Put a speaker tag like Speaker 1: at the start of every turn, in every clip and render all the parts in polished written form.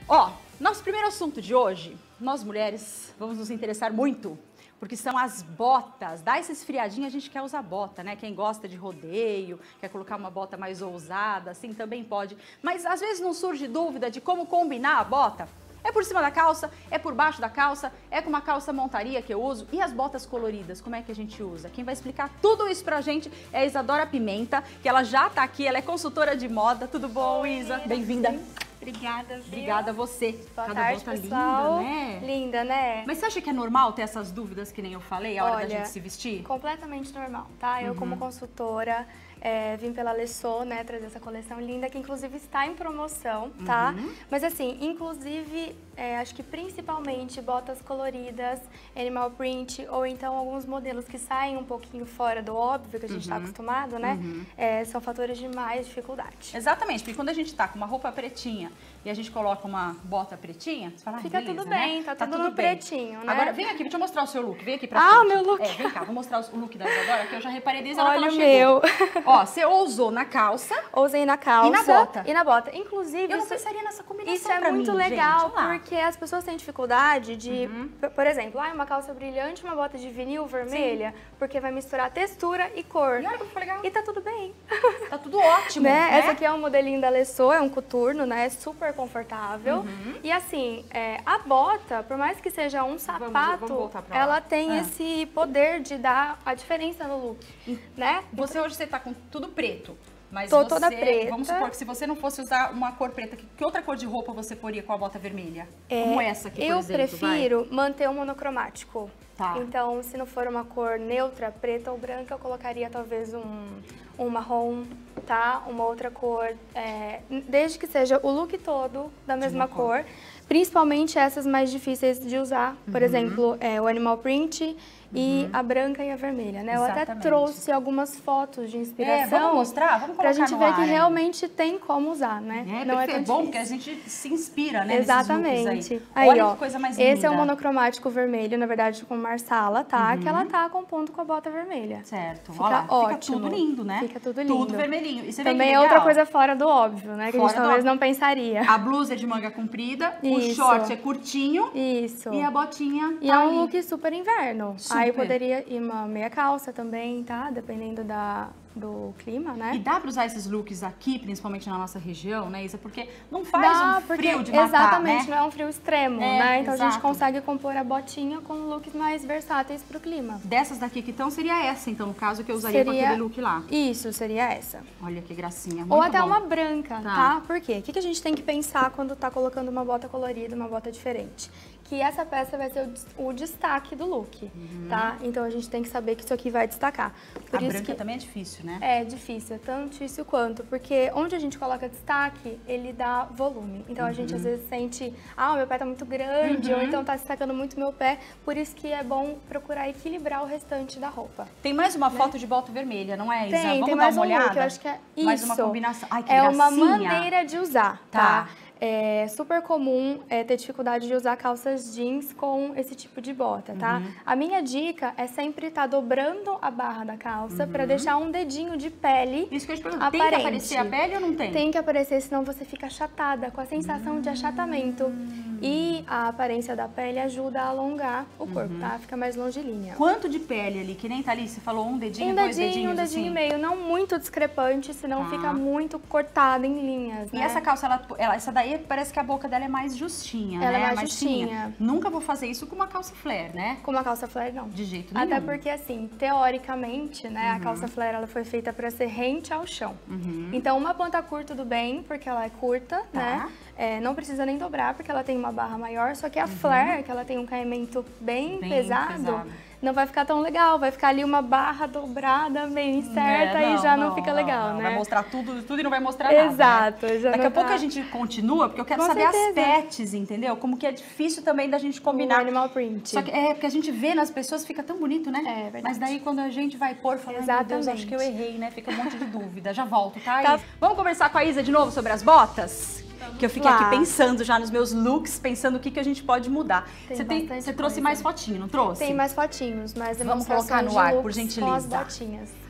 Speaker 1: Ó, nosso primeiro assunto de hoje, nós mulheres vamos nos interessar muito, porque são as botas. Dá essa esfriadinha, a gente quer usar bota, né? Quem gosta de rodeio, quer colocar uma bota mais ousada, assim também pode. Mas às vezes não surge dúvida de como combinar a bota. É por cima da calça, é por baixo da calça, é com uma calça montaria que eu uso. E as botas coloridas, como é que a gente usa? Quem vai explicar tudo isso pra gente é a Isadora Pimenta, que ela já tá aqui, ela é consultora de moda. Tudo bom, Isa? Bem-vinda.
Speaker 2: Obrigada, viu?
Speaker 1: Obrigada a você.
Speaker 2: Boa
Speaker 1: Cada
Speaker 2: tarde,
Speaker 1: bota
Speaker 2: pessoal.
Speaker 1: linda, né?
Speaker 2: Linda, né?
Speaker 1: Mas você acha que é normal ter essas dúvidas que nem eu falei, a hora da gente se vestir?
Speaker 2: Completamente normal, tá? Eu como consultora, vim pela Lessô, né, trazer essa coleção linda, que inclusive está em promoção, tá? Mas assim, inclusive, acho que principalmente botas coloridas, animal print, ou então alguns modelos que saem um pouquinho fora do óbvio, que a gente está acostumado, né? São fatores de mais dificuldade.
Speaker 1: Exatamente, porque quando a gente tá com uma roupa pretinha e a gente coloca uma bota pretinha, você fala, ah,
Speaker 2: Fica
Speaker 1: beleza,
Speaker 2: tudo bem,
Speaker 1: né?
Speaker 2: tá tudo no pretinho, né?
Speaker 1: Agora, vem aqui, deixa eu mostrar o seu look. Vem aqui pra
Speaker 2: Ah,
Speaker 1: frente.
Speaker 2: o meu look.
Speaker 1: Vem cá, vou mostrar o look da Isadora, que eu já reparei desde a hora que
Speaker 2: Olha
Speaker 1: ela
Speaker 2: o
Speaker 1: chegou.
Speaker 2: meu.
Speaker 1: Ó, você ousou na calça.
Speaker 2: Usei na calça.
Speaker 1: E na bota.
Speaker 2: E na bota. Inclusive,
Speaker 1: Eu não pensaria nessa combinação
Speaker 2: isso é
Speaker 1: pra
Speaker 2: muito
Speaker 1: mim,
Speaker 2: legal,
Speaker 1: gente. Olha lá.
Speaker 2: porque as pessoas têm dificuldade de, por exemplo, uma calça brilhante, uma bota de vinil vermelha, porque vai misturar textura e cor.
Speaker 1: E olha como ficou legal.
Speaker 2: E tá tudo bem.
Speaker 1: Tá tudo ótimo,
Speaker 2: Né?
Speaker 1: né?
Speaker 2: Essa aqui é um modelinho da Lessô, é um coturno, né? Super confortável. E assim, a bota, por mais que seja um sapato,
Speaker 1: vamos voltar pra lá.
Speaker 2: ela tem esse poder de dar a diferença no look, né?
Speaker 1: Você hoje você tá com tudo preto. Mas
Speaker 2: Tô
Speaker 1: você,
Speaker 2: toda preta.
Speaker 1: Vamos supor que se você não fosse usar uma cor preta, que outra cor de roupa você poria com a bota vermelha? Como essa aqui, por
Speaker 2: Eu
Speaker 1: exemplo,
Speaker 2: prefiro manter o monocromático.
Speaker 1: Tá.
Speaker 2: Então, se não for uma cor neutra, preta ou branca, eu colocaria talvez um marrom, tá? Uma outra cor, desde que seja o look todo da mesma cor. Principalmente essas mais difíceis de usar. Por exemplo, o animal print e a branca e a vermelha, né? Eu até
Speaker 1: Exatamente.
Speaker 2: trouxe algumas fotos de inspiração.
Speaker 1: Vamos mostrar? Vamos colocar
Speaker 2: pra gente
Speaker 1: no
Speaker 2: ver
Speaker 1: ar,
Speaker 2: que
Speaker 1: hein?
Speaker 2: realmente tem como usar, né?
Speaker 1: Não é
Speaker 2: tão
Speaker 1: bom,
Speaker 2: difícil.
Speaker 1: porque a gente se inspira, né?
Speaker 2: Exatamente.
Speaker 1: Nesses looks
Speaker 2: Aí,
Speaker 1: Olha
Speaker 2: ó,
Speaker 1: que coisa mais linda.
Speaker 2: esse é o monocromático vermelho, na verdade, com marsala, tá? Que ela tá compondo com a bota vermelha.
Speaker 1: Certo.
Speaker 2: Fica
Speaker 1: Olha lá,
Speaker 2: ótimo.
Speaker 1: Fica tudo lindo, né?
Speaker 2: Fica tudo lindo.
Speaker 1: Tudo vermelhinho. E você vê
Speaker 2: Também
Speaker 1: que
Speaker 2: é outra
Speaker 1: legal?
Speaker 2: coisa fora do óbvio, né? Que a
Speaker 1: Fora
Speaker 2: gente
Speaker 1: do
Speaker 2: talvez
Speaker 1: óbvio.
Speaker 2: não pensaria.
Speaker 1: A blusa é de manga comprida, o
Speaker 2: Isso.
Speaker 1: short é curtinho
Speaker 2: Isso.
Speaker 1: e a botinha
Speaker 2: E
Speaker 1: tá
Speaker 2: é um
Speaker 1: ali.
Speaker 2: look super inverno.
Speaker 1: Super.
Speaker 2: Aí poderia ir uma meia calça também, tá? Dependendo do clima, né?
Speaker 1: E dá pra usar esses looks aqui, principalmente na nossa região, né, Isa? Porque não faz um
Speaker 2: porque
Speaker 1: frio de matar,
Speaker 2: exatamente,
Speaker 1: né?
Speaker 2: não é um frio extremo, né? Então a
Speaker 1: exato.
Speaker 2: gente consegue compor a botinha com looks mais versáteis pro clima.
Speaker 1: Dessas daqui que estão, seria essa, então, no caso, que eu usaria com aquele look lá.
Speaker 2: Isso, seria essa.
Speaker 1: Olha que gracinha, muito
Speaker 2: Ou até
Speaker 1: bom.
Speaker 2: uma branca,
Speaker 1: Tá.
Speaker 2: tá? Por quê? O que a gente tem que pensar quando tá colocando uma bota colorida, uma bota diferente? Que essa peça vai ser o destaque do look, tá? Então a gente tem que saber que isso aqui vai destacar. Por
Speaker 1: A
Speaker 2: isso
Speaker 1: branca
Speaker 2: que
Speaker 1: também é difícil, né?
Speaker 2: é difícil, é tão difícil quanto, porque onde a gente coloca destaque, ele dá volume. Então a gente às vezes sente, o meu pé tá muito grande, ou então tá destacando muito meu pé, por isso que é bom procurar equilibrar o restante da roupa.
Speaker 1: Tem mais uma foto de bota vermelha, não é, Isa? Vamos
Speaker 2: Tem
Speaker 1: dar
Speaker 2: mais
Speaker 1: uma
Speaker 2: um
Speaker 1: olhada?
Speaker 2: look, eu acho que é isso.
Speaker 1: Mais uma combinação. Ai, que
Speaker 2: é
Speaker 1: gracinha.
Speaker 2: uma maneira de usar,
Speaker 1: Tá.
Speaker 2: tá? É super comum ter dificuldade de usar calças jeans com esse tipo de bota, tá? A minha dica é sempre estar dobrando a barra da calça para deixar um dedinho de pele
Speaker 1: Isso que eu te pergunto,
Speaker 2: aparente.
Speaker 1: tem que aparecer a pele ou não tem?
Speaker 2: Tem que aparecer, senão você fica achatada, com a sensação de achatamento. E a aparência da pele ajuda a alongar o corpo, tá? Fica mais longilínea.
Speaker 1: Quanto de pele ali? Que nem tá ali, você falou um dedinho, dois dedinhos,
Speaker 2: Um dedinho
Speaker 1: assim?
Speaker 2: e meio, não muito discrepante, senão fica muito cortada em linhas,
Speaker 1: E
Speaker 2: né?
Speaker 1: essa calça, essa daí parece que a boca dela é mais justinha,
Speaker 2: Ela
Speaker 1: né?
Speaker 2: é mais
Speaker 1: fininha.
Speaker 2: justinha.
Speaker 1: Nunca vou fazer isso com uma calça flare, né?
Speaker 2: Com uma calça flare, não.
Speaker 1: De jeito nenhum.
Speaker 2: Até porque, assim, teoricamente, né, a calça flare ela foi feita para ser rente ao chão. Então, uma ponta curta tudo bem, porque ela é curta, né? Não precisa nem dobrar, porque ela tem uma barra maior. Só que a flare, que ela tem um caimento bem pesado, não vai ficar tão legal. Vai ficar ali uma barra dobrada, meio incerta e já não fica legal, né?
Speaker 1: Vai mostrar tudo e não vai mostrar nada,
Speaker 2: Exato.
Speaker 1: né?
Speaker 2: Já
Speaker 1: Daqui
Speaker 2: não
Speaker 1: a pouco
Speaker 2: tá...
Speaker 1: a gente continua, porque eu quero
Speaker 2: Com
Speaker 1: saber as
Speaker 2: certeza.
Speaker 1: pets, entendeu? Como que é difícil também da gente combinar.
Speaker 2: O animal print.
Speaker 1: Só que porque a gente vê nas pessoas, fica tão bonito, né?
Speaker 2: É verdade.
Speaker 1: Mas daí quando a gente vai pôr, fala, ai, meu Deus, acho que eu errei, né? Fica um monte de dúvida. Já volto, tá?
Speaker 2: Tá.
Speaker 1: Isa? Vamos conversar com a Isa de novo sobre as botas? Que eu fiquei
Speaker 2: lá.
Speaker 1: aqui pensando já nos meus looks, pensando o que a gente pode mudar. Você
Speaker 2: bastante
Speaker 1: trouxe
Speaker 2: coisa.
Speaker 1: mais fotinho, não trouxe?
Speaker 2: Tem mais fotinhos, mas
Speaker 1: Vamos colocar no ar, por gentileza.
Speaker 2: Com as botinhas.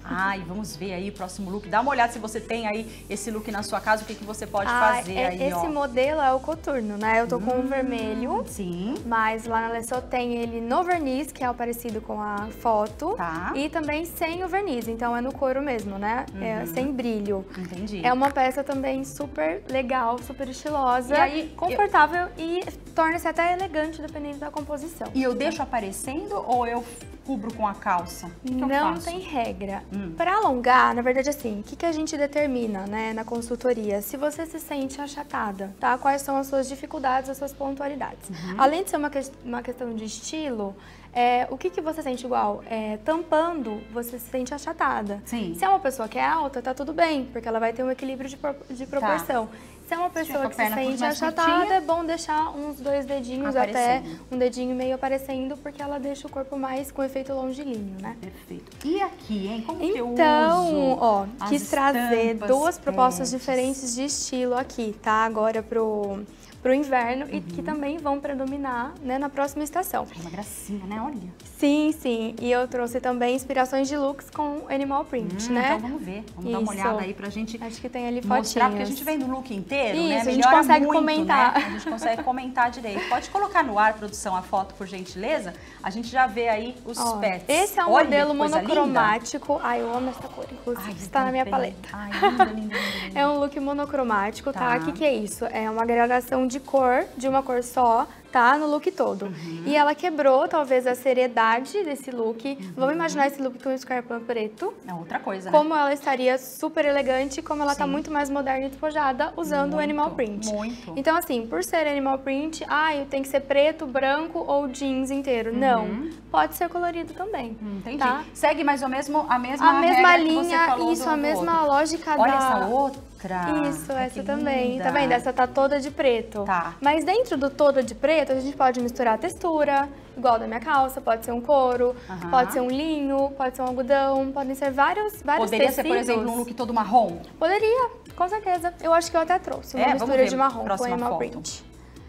Speaker 1: Ai, vamos ver aí o próximo look. Dá uma olhada se você tem aí esse look na sua casa, o que, que você pode fazer aí,
Speaker 2: esse modelo é o coturno, né? Eu tô com o vermelho.
Speaker 1: Sim.
Speaker 2: Mas lá na Lessot tem ele no verniz, que é o parecido com a foto.
Speaker 1: Tá.
Speaker 2: E também sem o verniz, então é no couro mesmo, né? É sem brilho.
Speaker 1: Entendi.
Speaker 2: É uma peça também super legal, super estilosa,
Speaker 1: E aí,
Speaker 2: confortável e torna-se até elegante dependendo da composição.
Speaker 1: E eu deixo aparecendo ou eu cubro com a calça? O que eu
Speaker 2: Não
Speaker 1: faço?
Speaker 2: tem regra. Para alongar, na verdade, assim, o que a gente determina, né, na consultoria? Se você se sente achatada, tá? Quais são as suas dificuldades, as suas pontualidades. Além de ser uma questão de estilo, o que você sente igual? Tampando, você se sente achatada.
Speaker 1: Sim.
Speaker 2: Se é uma pessoa que é alta, tá tudo bem, porque ela vai ter um equilíbrio de proporção. Se é uma pessoa que se sente achatada, é bom deixar uns 2 dedinhos até um dedinho e meio aparecendo, porque ela deixa o corpo mais com efeito longilíneo, né?
Speaker 1: Perfeito. E aqui, hein? Como que eu uso?
Speaker 2: Então, ó, quis trazer
Speaker 1: estampas,
Speaker 2: 2 propostas diferentes de estilo aqui, tá? Agora pro inverno e que também vão predominar, né, na próxima estação.
Speaker 1: É uma gracinha, né? Olha.
Speaker 2: Sim, sim. E eu trouxe também inspirações de looks com animal print, né?
Speaker 1: Então vamos ver. Vamos dar uma olhada aí pra gente
Speaker 2: Acho que tem ali
Speaker 1: mostrar,
Speaker 2: fotinhos.
Speaker 1: porque a gente vem no look inteiro,
Speaker 2: Isso,
Speaker 1: né?
Speaker 2: a gente
Speaker 1: Melhora
Speaker 2: consegue
Speaker 1: muito,
Speaker 2: comentar.
Speaker 1: Né? A gente consegue comentar direito. Pode colocar no ar, produção, a foto, por gentileza. A gente já vê aí os pets.
Speaker 2: Esse é um modelo monocromático. Ai, eu amo essa cor, inclusive. Está na minha paleta.
Speaker 1: Ai, linda, linda, linda.
Speaker 2: É um look monocromático, tá? O que é isso? É uma gradação de cor, de uma cor só, tá? No look todo. E ela quebrou, talvez, a seriedade desse look. Vamos imaginar esse look com um escarpão preto.
Speaker 1: É outra coisa, né?
Speaker 2: Como ela estaria super elegante, como ela tá muito mais moderna e despojada usando o animal print.
Speaker 1: Muito.
Speaker 2: Então, assim, por ser animal print, tem que ser preto, branco ou jeans inteiro. Não. Pode ser colorido também.
Speaker 1: Entendi.
Speaker 2: Tá?
Speaker 1: Segue mais ou menos a mesma
Speaker 2: linha,
Speaker 1: que você falou
Speaker 2: isso, a mesma lógica
Speaker 1: Olha
Speaker 2: da...
Speaker 1: essa outra.
Speaker 2: Isso,
Speaker 1: Ai,
Speaker 2: essa
Speaker 1: que
Speaker 2: também.
Speaker 1: linda.
Speaker 2: Tá vendo? Essa tá toda de preto.
Speaker 1: Tá.
Speaker 2: Mas dentro do toda de preto, a gente pode misturar a textura, igual da minha calça, pode ser um couro, pode ser um linho, pode ser um algodão, podem ser vários
Speaker 1: Poderia
Speaker 2: tecidos.
Speaker 1: ser, por exemplo, um look todo marrom?
Speaker 2: Poderia, com certeza. Eu acho que eu até trouxe uma mistura de marrom com animal print.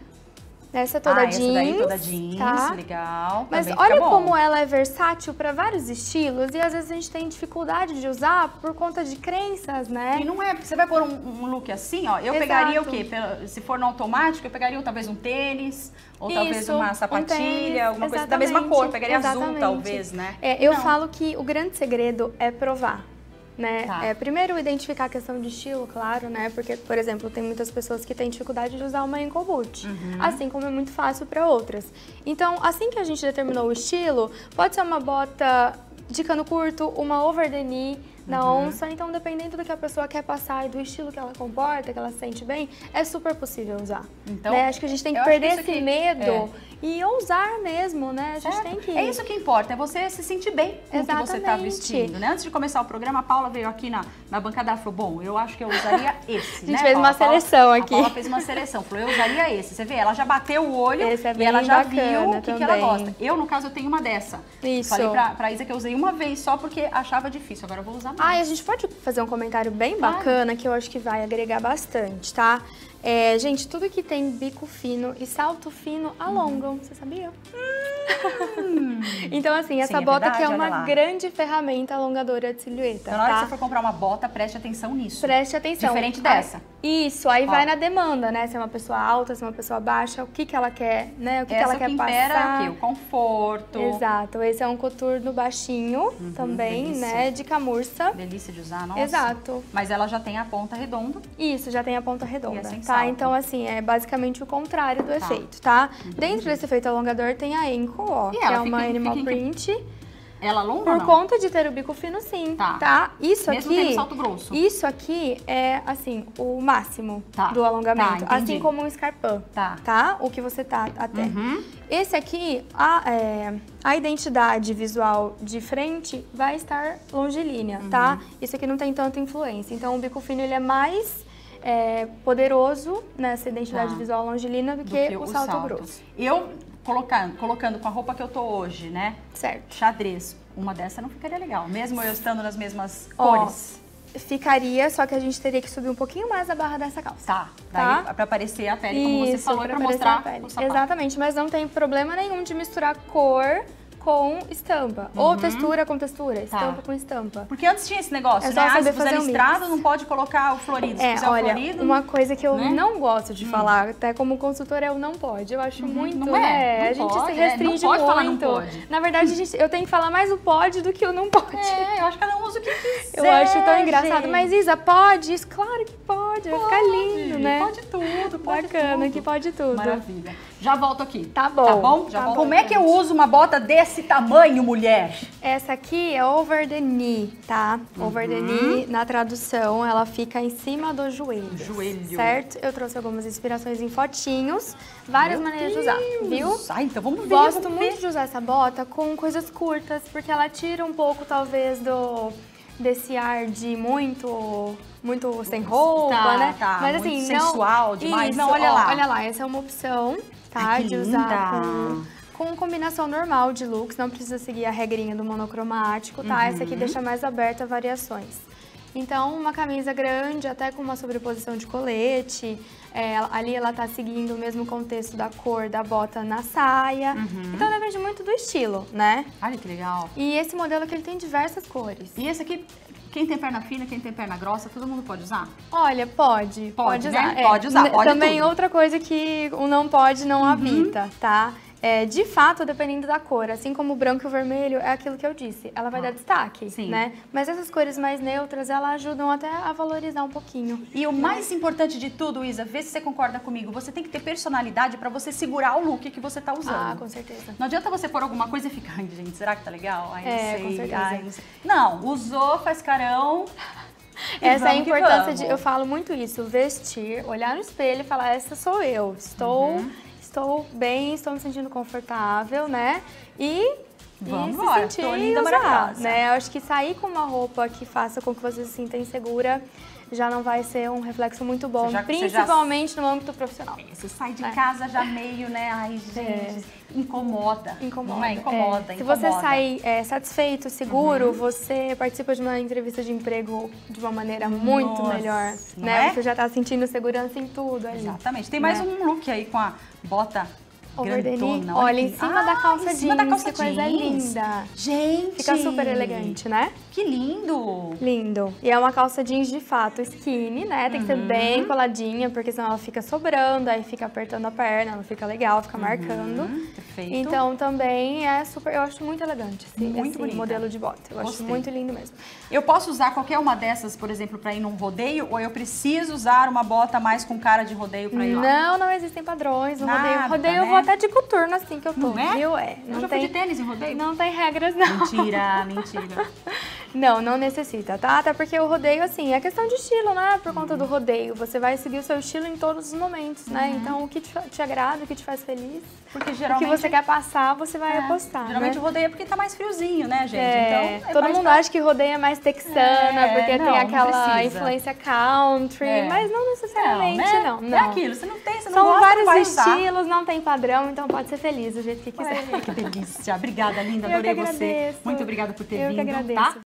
Speaker 2: Essa toda jeans,
Speaker 1: essa daí toda jeans,
Speaker 2: tá?
Speaker 1: Legal.
Speaker 2: Mas
Speaker 1: também
Speaker 2: olha
Speaker 1: fica bom.
Speaker 2: como ela é versátil para vários estilos e às vezes a gente tem dificuldade de usar por conta de crenças, né?
Speaker 1: E não é, porque você vai pôr um look assim, ó, eu pegaria o quê? Se for no automático, eu pegaria talvez um tênis, ou talvez uma sapatilha,
Speaker 2: tênis,
Speaker 1: alguma coisa da mesma cor, pegaria azul talvez, né?
Speaker 2: Eu falo que o grande segredo é provar. Né?
Speaker 1: Tá.
Speaker 2: Primeiro, identificar a questão de estilo, claro, né? Porque, por exemplo, tem muitas pessoas que têm dificuldade de usar uma ankle boot, assim como é muito fácil para outras. Então, assim que a gente determinou o estilo, pode ser uma bota de cano curto, uma over the knee, na onça, então dependendo do que a pessoa quer passar e do estilo que ela comporta, que ela se sente bem, é super possível usar. Então, né? Acho que a gente tem que perder esse medo e ousar mesmo, né? A gente tem que...
Speaker 1: É isso que importa, é você se sentir bem com o que você está vestindo, né? Antes de começar o programa, a Paula veio aqui na bancada e falou, bom, eu acho que eu usaria esse,
Speaker 2: A gente fez uma seleção aqui.
Speaker 1: A Paula fez uma seleção, falou, eu usaria esse. Você vê, ela já bateu o olho e ela já viu o que ela gosta. Eu, no caso, eu tenho uma dessa.
Speaker 2: Isso.
Speaker 1: Falei pra Isa que eu usei uma vez só porque achava difícil, agora eu vou usar mais.
Speaker 2: A gente pode fazer um comentário bem bacana que eu acho que vai agregar bastante, tá? Gente, tudo que tem bico fino e salto fino alongam, você sabia? Então, assim, essa bota aqui é uma grande ferramenta alongadora de silhueta,
Speaker 1: então, na hora que você for comprar uma bota, preste atenção nisso.
Speaker 2: Preste atenção.
Speaker 1: Diferente dessa.
Speaker 2: Isso, aí vai na demanda, né? Se é uma pessoa alta, se é uma pessoa baixa, o que ela quer, né? O que ela quer passar.
Speaker 1: É o conforto.
Speaker 2: Exato, esse é um coturno baixinho também, delícia. Né? De camurça.
Speaker 1: Delícia de usar, nossa.
Speaker 2: Exato.
Speaker 1: Mas ela já tem a ponta redonda.
Speaker 2: Isso, já tem a ponta redonda,
Speaker 1: tá?
Speaker 2: Então, assim, é basicamente o contrário do efeito, tá? Dentro desse efeito alongador tem a ankle, ó, que é uma animal print.
Speaker 1: Ela alonga
Speaker 2: Por conta de ter o bico fino, sim, tá? Isso
Speaker 1: mesmo
Speaker 2: aqui,
Speaker 1: tendo salto grosso.
Speaker 2: Isso aqui é, assim, o máximo do alongamento, assim como um escarpão, tá? O que você tá até. Esse aqui, a identidade visual de frente vai estar longilínea, tá? Isso aqui não tem tanta influência. Então, o bico fino, ele é mais poderoso nessa identidade visual longilínea do que o salto grosso.
Speaker 1: Eu, colocando com a roupa que eu tô hoje, né?
Speaker 2: Certo.
Speaker 1: Xadrez, uma dessa não ficaria legal, mesmo eu estando nas mesmas cores.
Speaker 2: Ficaria, só que a gente teria que subir um pouquinho mais a barra dessa calça.
Speaker 1: Daí pra aparecer a pele, como você falou, e pra mostrar o sapato.
Speaker 2: Exatamente, mas não tem problema nenhum de misturar cor com estampa. Ou textura com textura, estampa com estampa.
Speaker 1: Porque antes tinha esse negócio,
Speaker 2: É só
Speaker 1: né?
Speaker 2: saber
Speaker 1: Se fizer
Speaker 2: fazer um
Speaker 1: listrado,
Speaker 2: mix.
Speaker 1: não pode colocar o florido. Se fizer
Speaker 2: Olha,
Speaker 1: o florido...
Speaker 2: uma coisa que eu
Speaker 1: né?
Speaker 2: não gosto de falar, até como consultora, é o não pode. Eu acho muito,
Speaker 1: não é, não
Speaker 2: a gente
Speaker 1: pode,
Speaker 2: se restringe
Speaker 1: não pode
Speaker 2: muito.
Speaker 1: falar não pode.
Speaker 2: Na verdade, eu tenho que falar mais o pode do que o não pode.
Speaker 1: eu acho que cada um usa o que quiser,
Speaker 2: Eu acho tão engraçado.
Speaker 1: gente.
Speaker 2: Mas Isa, pode? Isso, claro que pode. Vai ficar lindo, né?
Speaker 1: Pode tudo, pode
Speaker 2: Bacana,
Speaker 1: tudo.
Speaker 2: que pode tudo.
Speaker 1: Maravilha. Já volto aqui.
Speaker 2: Tá bom.
Speaker 1: Tá bom? Já
Speaker 2: Tá
Speaker 1: volto.
Speaker 2: bom,
Speaker 1: Como é que eu
Speaker 2: gente.
Speaker 1: uso uma bota desse tamanho, mulher?
Speaker 2: Essa aqui é over the knee, tá? Over the knee, na tradução, ela fica em cima do joelho.
Speaker 1: Joelho.
Speaker 2: Certo? Eu trouxe algumas inspirações em fotinhos, várias maneiras de usar, viu?
Speaker 1: Ah, então vamos ver.
Speaker 2: Gosto
Speaker 1: vamos
Speaker 2: muito
Speaker 1: ver.
Speaker 2: de usar essa bota com coisas curtas, porque ela tira um pouco, talvez, desse ar de muito sem roupa,
Speaker 1: Tá,
Speaker 2: né?
Speaker 1: tá,
Speaker 2: Mas
Speaker 1: muito
Speaker 2: assim,
Speaker 1: sensual demais.
Speaker 2: Isso,
Speaker 1: Não, olha
Speaker 2: ó,
Speaker 1: lá.
Speaker 2: Olha lá, essa é uma opção, tá?
Speaker 1: Ai, que
Speaker 2: de
Speaker 1: linda.
Speaker 2: usar com combinação normal de looks, não precisa seguir a regrinha do monocromático, tá? Essa aqui deixa mais aberta a variações. Então, uma camisa grande, até com uma sobreposição de colete, ali ela tá seguindo o mesmo contexto da cor da bota na saia. Então, depende muito do estilo, né?
Speaker 1: Olha que legal.
Speaker 2: E esse modelo aqui, ele tem diversas cores.
Speaker 1: E esse aqui, quem tem perna fina, quem tem perna grossa, todo mundo pode usar?
Speaker 2: Olha, pode
Speaker 1: Pode,
Speaker 2: usar.
Speaker 1: né? Pode usar, pode
Speaker 2: também
Speaker 1: tudo.
Speaker 2: outra coisa que o não pode não habita, tá? De fato, dependendo da cor, assim como o branco e o vermelho, é aquilo que eu disse, ela vai dar destaque,
Speaker 1: Sim.
Speaker 2: né? Mas essas cores mais neutras, elas ajudam até a valorizar um pouquinho.
Speaker 1: E o mais importante de tudo, Isa, vê se você concorda comigo, você tem que ter personalidade pra você segurar o look que você tá usando.
Speaker 2: Ah, com certeza.
Speaker 1: Não adianta você pôr alguma coisa e ficar, ai, gente, será que tá legal? Ai, não sei.
Speaker 2: Com certeza.
Speaker 1: Ai, não sei. Não, usou, faz carão. e
Speaker 2: Essa é a
Speaker 1: vamos que
Speaker 2: importância
Speaker 1: vamos.
Speaker 2: Eu falo muito isso, vestir, olhar no espelho e falar, essa sou eu, estou bem, estou me sentindo confortável, né? E
Speaker 1: Vamos
Speaker 2: se
Speaker 1: embora,
Speaker 2: sentir
Speaker 1: tô
Speaker 2: e
Speaker 1: linda,
Speaker 2: usar,
Speaker 1: maravilhosa.
Speaker 2: né? Eu acho que sair com uma roupa que faça com que você se sinta insegura já não vai ser um reflexo muito bom,
Speaker 1: Você já-
Speaker 2: principalmente no âmbito profissional.
Speaker 1: Você sai de casa já meio, né? Ai, gente, incomoda. Não é? Incomoda,
Speaker 2: Se
Speaker 1: incomoda.
Speaker 2: você sair satisfeito, seguro, você participa de uma entrevista de emprego de uma maneira muito
Speaker 1: Nossa,
Speaker 2: melhor,
Speaker 1: não
Speaker 2: né?
Speaker 1: é?
Speaker 2: Você já tá sentindo segurança em tudo ali.
Speaker 1: Exatamente. Tem mais um look aí com a bota
Speaker 2: Over the knee.
Speaker 1: grandona.
Speaker 2: Olha, em
Speaker 1: aqui.
Speaker 2: cima da calça
Speaker 1: em cima da
Speaker 2: jeans,
Speaker 1: calça
Speaker 2: que coisa
Speaker 1: jeans.
Speaker 2: linda.
Speaker 1: Gente!
Speaker 2: Fica super elegante, né?
Speaker 1: Que lindo!
Speaker 2: Lindo. E é uma calça jeans de fato skinny, né? Tem que ser bem coladinha, porque senão ela fica sobrando, aí fica apertando a perna, não fica legal, fica marcando.
Speaker 1: Perfeito.
Speaker 2: Então também é super, eu acho muito elegante
Speaker 1: Muito
Speaker 2: esse
Speaker 1: bonita.
Speaker 2: modelo de bota. Eu acho
Speaker 1: Gostei.
Speaker 2: muito lindo mesmo.
Speaker 1: Eu posso usar qualquer uma dessas, por exemplo, pra ir num rodeio, ou eu preciso usar uma bota mais com cara de rodeio pra ir lá?
Speaker 2: Não existem padrões no
Speaker 1: Nada,
Speaker 2: rodeio. Rodeio eu
Speaker 1: né?
Speaker 2: vou até de coturno assim que eu tô,
Speaker 1: Não é?
Speaker 2: viu?
Speaker 1: Eu já fui de tênis em rodeio?
Speaker 2: Não tem regras, não.
Speaker 1: Mentira, mentira.
Speaker 2: Não necessita, tá? Até porque o rodeio, assim, é questão de estilo, né? Por conta do rodeio. Você vai seguir o seu estilo em todos os momentos, né? Então, o que te agrada, o que te faz feliz,
Speaker 1: Porque
Speaker 2: o
Speaker 1: geralmente...
Speaker 2: que você quer passar, você vai apostar,
Speaker 1: Geralmente
Speaker 2: né?
Speaker 1: o rodeio é porque tá mais friozinho, né, gente? Então, é
Speaker 2: todo
Speaker 1: mais
Speaker 2: mundo
Speaker 1: pra-
Speaker 2: acha que rodeio é mais texana, porque
Speaker 1: não,
Speaker 2: tem
Speaker 1: não
Speaker 2: aquela
Speaker 1: precisa.
Speaker 2: influência country, mas não necessariamente,
Speaker 1: né?
Speaker 2: não.
Speaker 1: É aquilo, você não tem, você não
Speaker 2: São
Speaker 1: gosta, não vai
Speaker 2: vários
Speaker 1: usar.
Speaker 2: estilos, não tem padrão, então pode ser feliz do jeito que quiser.
Speaker 1: Ai, que delícia. Obrigada, linda.
Speaker 2: Eu que
Speaker 1: Adorei você.
Speaker 2: agradeço.
Speaker 1: Muito obrigada por ter
Speaker 2: Eu que
Speaker 1: vindo,
Speaker 2: agradeço.
Speaker 1: tá?